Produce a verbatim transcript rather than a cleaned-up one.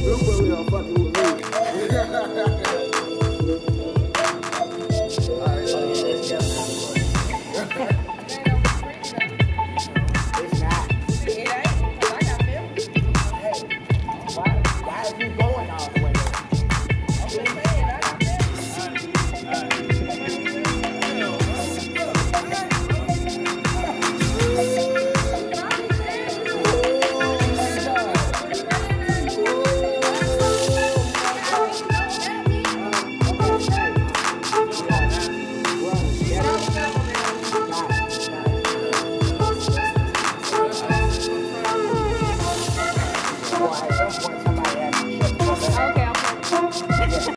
Blueberry are fucking with me. Alright, so yeah, that's definitely it's not. It ain't, 'cause I got feelings. Hey, why, why are you going all the way there? I'm just saying, I got feelings. Somebody asked me, Okay.